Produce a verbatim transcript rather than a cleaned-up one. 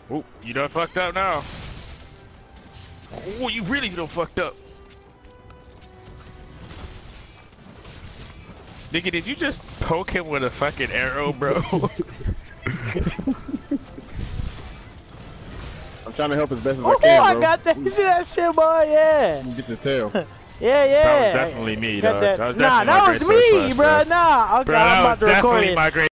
Oh, you done fucked up now. Oh, you really done fucked up. Nigga, did you just poke him with a fucking arrow, bro? I'm trying to help as best as oh, I can, bro. I got that. You see that shit, boy? Yeah. Get this tail. Yeah, yeah. That was definitely me, Got dog. That. That was nah, definitely that was my me, great bro. Sword Slash, Nah, okay, bro, I'm that about was to record definitely it. my great